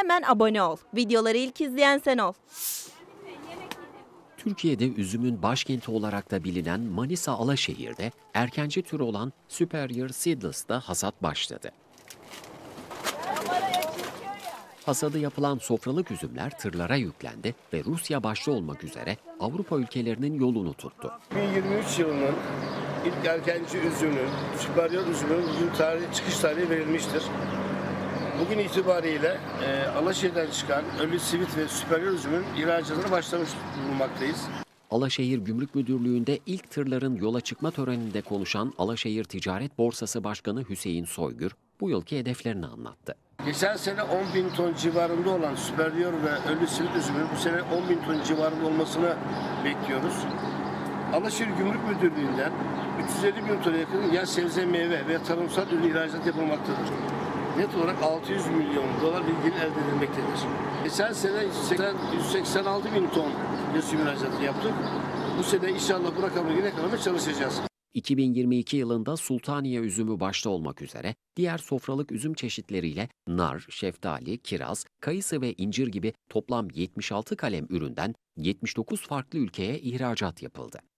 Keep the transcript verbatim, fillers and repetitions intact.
hemen abone ol. Videoları ilk izleyen sen ol. Türkiye'de üzümün başkenti olarak da bilinen Manisa Alaşehir'de erkenci tür olan Superior Seedless'ta hasat başladı. Hasadı yapılan sofralık üzümler tırlara yüklendi ve Rusya başta olmak üzere Avrupa ülkelerinin yolunu tuttu. iki bin yirmi üç yılının ilk erkenci üzümünün, Superior üzümünün bugün tarihi, çıkış tarihi verilmiştir. Bugün itibariyle e, Alaşehir'den çıkan Ölü Sivit ve Superior üzümün ihracatına başlamış bulunmaktayız. Alaşehir Gümrük Müdürlüğü'nde ilk tırların yola çıkma töreninde konuşan Alaşehir Ticaret Borsası Başkanı Hüseyin Soygür bu yılki hedeflerini anlattı. Geçen sene on bin ton civarında olan Superior ve Ölü Sivit üzümünün bu sene on bin ton civarında olmasını bekliyoruz. Alaşehir Gümrük Müdürlüğü'nden üç yüz elli bin tona yakın yaş sebze, meyve ve tarımsal ürün ihracat yapılmaktadır. Net olarak altı yüz milyon dolar bir gelir elde edilmektedir. Geçen sene yüz seksen altı bin ton üzüm ihracatı yaptık. Bu sene inşallah bu rakamı yine yakalamaya çalışacağız. iki bin yirmi iki yılında Sultaniye üzümü başta olmak üzere diğer sofralık üzüm çeşitleriyle nar, şeftali, kiraz, kayısı ve incir gibi toplam yetmiş altı kalem üründen yetmiş dokuz farklı ülkeye ihracat yapıldı.